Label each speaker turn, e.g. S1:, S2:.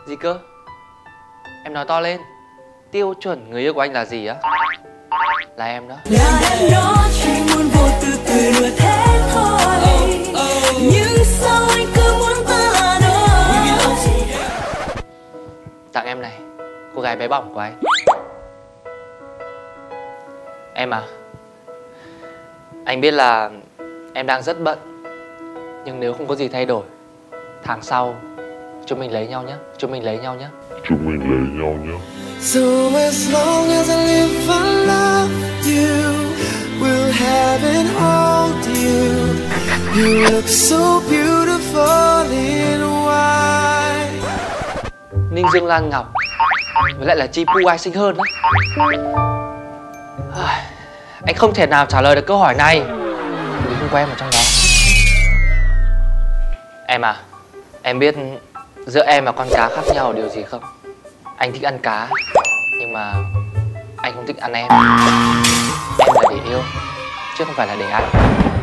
S1: Gì cơ? Em nói to lên. Tiêu chuẩn người yêu của anh là gì á? Là em đó.
S2: Là em đó, chỉ muốn vô từ từ đùa thế thôi. Nhưng sao anh cứ muốn ta là đôi.
S1: Tặng em này, cô gái bé bỏng của anh. Em à, anh biết là em đang rất bận, nhưng nếu không có gì thay đổi, tháng sau chúng mình lấy nhau nhé. Chúng mình lấy nhau nhé.
S2: So as long as I live I love you, will have and hold you. You look so beautiful in white.
S1: Ninh Dương Lan Ngọc với lại là Chi Pu ai xinh hơn đó. Anh không thể nào trả lời được câu hỏi này vì không có em ở trong đó. Em à, em biết giữa em và con cá khác nhau ở điều gì không? Anh thích ăn cá, nhưng mà anh không thích ăn em. Em là để yêu, chứ không phải là để ăn.